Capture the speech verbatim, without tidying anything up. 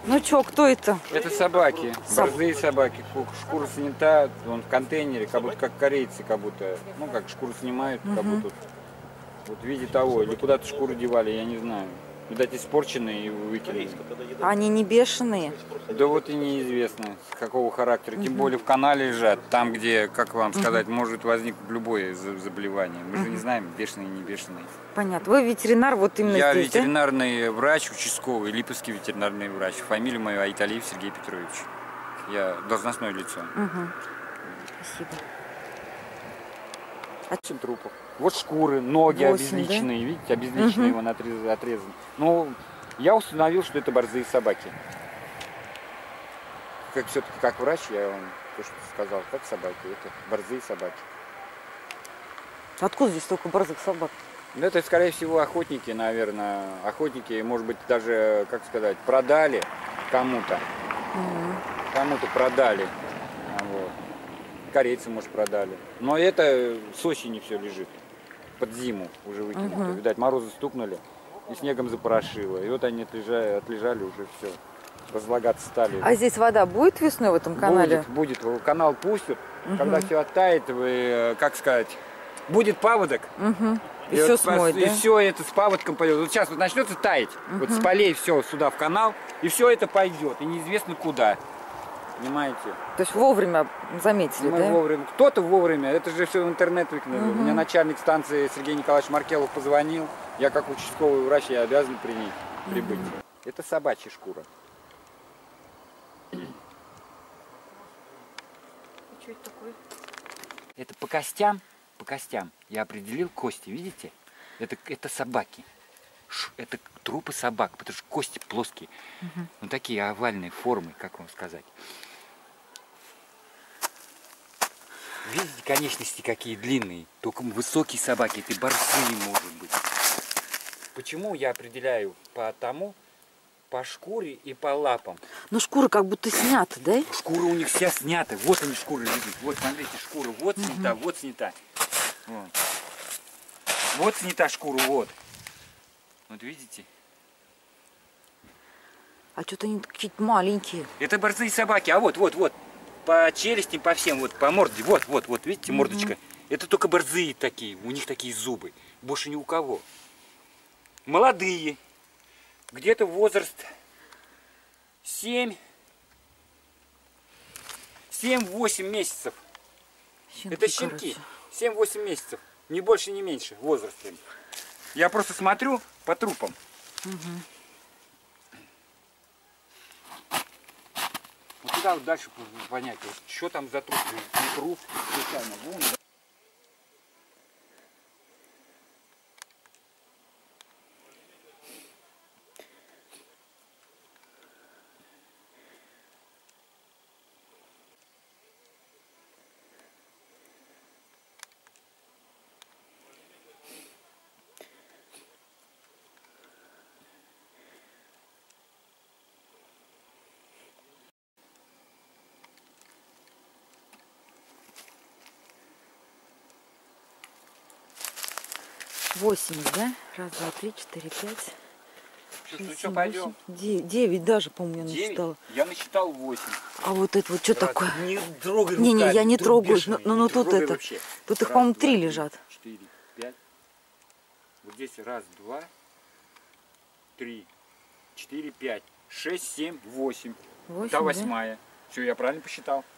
Ну чё, кто это? Это собаки, Соб... борзые собаки. Шкура снята, он в контейнере, как будто как корейцы, как будто, ну как шкуру снимают, угу. Как будто вот в виде того, или куда-то шкуру девали, я не знаю. Видать, испорченные и выкинули. Они не бешеные? Да вот и неизвестно, какого характера. Угу. Тем более в канале лежат, там, где, как вам сказать, угу. Может возникнуть любое заболевание. Мы угу. же не знаем, бешеные, не бешеные. Понятно. Вы ветеринар вот именно Я здесь, ветеринарный да? врач, участковый, Липовский ветеринарный врач. Фамилия моя Айталиев Сергей Петрович. Я должностное лицо. Угу. Спасибо. Восемь трупов. Вот шкуры, ноги восемь, обезличенные, да? Видите, обезличенные, угу. Вон отрезаны, отрезаны. Ну, я установил, что это борзые собаки. Как все-таки как врач, я вам то, что сказал, как собаки, это борзые собаки. Откуда здесь столько борзых собак? Ну, это, скорее всего, охотники, наверное. Охотники, может быть, даже, как сказать, продали кому-то. Угу. Кому-то продали. Вот. Корейцы, может, продали. Но это с осени все лежит. Под зиму уже выкинуто. Угу. Видать, морозы стукнули и снегом запорошило. И вот они отлежали, отлежали уже все. Разлагаться стали. А здесь вода будет весной в этом канале? Будет, будет. Канал пустят. Угу. Когда все оттает, вы, как сказать, будет паводок. Угу. И, и, и все вот, смоет, и да? все это с паводком пойдет. Вот сейчас вот начнется таять. Угу. Вот с полей все сюда в канал. И все это пойдет. И неизвестно куда. Понимаете? То есть вовремя заметили, Мы да? вовремя. Кто-то вовремя. Это же все в интернет выкинули. Угу. Мне начальник станции Сергей Николаевич Маркелов позвонил. Я как участковый врач, я обязан принять, прибыть. Угу. Это собачья шкура. Что это такое? Это по костям, по костям я определил кости, видите? Это, это собаки. Ш, это трупы собак, потому что кости плоские. Угу. Ну такие овальные формы, как вам сказать. Видите, конечности какие длинные. Только высокие собаки, это борзые, может быть. Почему я определяю по тому, по шкуре и по лапам? Ну шкура как будто снята, да? Шкура у них вся снята. Вот они шкуры лежит. Вот, смотрите, шкура вот снята, угу. Вот снята. Вот. Вот снята шкура, вот. Вот видите? А что-то они какие-то маленькие. Это борзые собаки. А вот, вот, вот. По челюстям, по всем, вот, по морде. Вот, вот, вот, видите, угу. Мордочка. Это только борзые такие. У них такие зубы. Больше ни у кого. Молодые. Где-то возраст семь, семь-восемь месяцев. Щенки, это щенки. семь-восемь месяцев. Ни больше, ни меньше возраста. Я просто смотрю по трупам. Угу. Вот туда вот дальше понять, вот, что там за труп. Не труп, случайно. Вон, да? Восемь, да? Раз, два, три, четыре, пять. Шесть, ну что, пойдем? Девять даже, по-моему, я насчитала. Я насчитал восемь. А вот это вот что Раз, такое? Не трогай Не, не, я не трогаю. Бешеный, но, но, но тут это. Вообще. Тут их, по-моему, три лежат. Четыре, пять. Вот здесь раз, два, три, четыре, пять, шесть, семь, восемь. Восемь, да, восьмая. Да? Все, я правильно посчитал.